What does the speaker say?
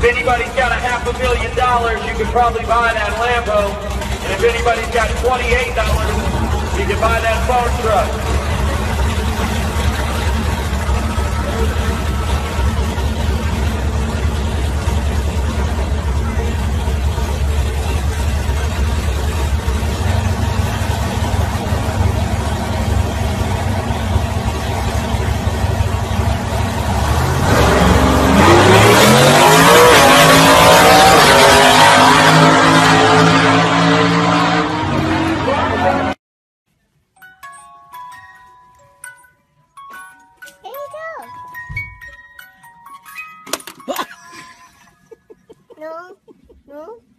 anybody's got $500,000, you could probably buy that Lambo. And if anybody's got $28, you can buy that phone truck. No, no.